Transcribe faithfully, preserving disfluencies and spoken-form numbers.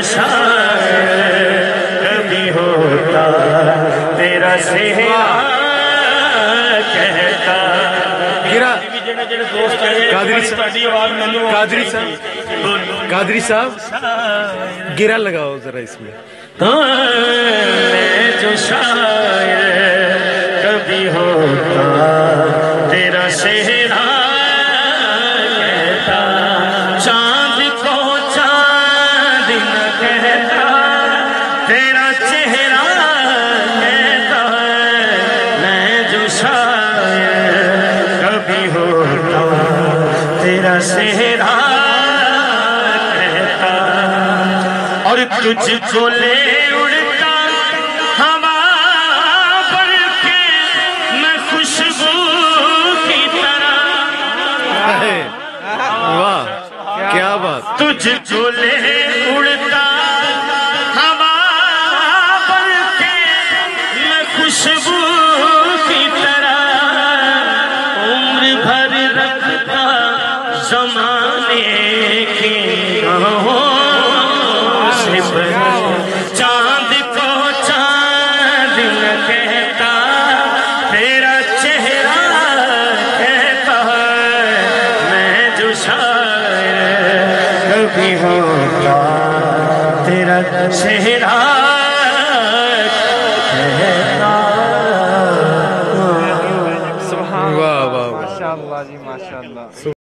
شاعر کبھی ہوتا تیرا صحرا کہتا قادری صاحب قادری صاحب قادری صاحب گرا لگاؤ ذرا اس میں میں جو شاعر کبھی ہوتا تیرا صحرا کہتا چاند کو چاند نہ کہتا تیرا چہرہ کہتا میں جو شاعر کبھی ہوتا تیرا صحرا کہتا اور تجھ کو لے اڑتا ہوا بھر کے میں خوشبو کی طرح واہ کیا بات تجھ کو لے اڑتا ہوا بھر کے میں خوشبو کی طرح عمر بھر رکھتا زمانے کی راہوں سے چاند کو چاند نہ کہتا تیرا چہرہ کہتا میں جو شاعر کبھی ہوتا تیرا چہرہ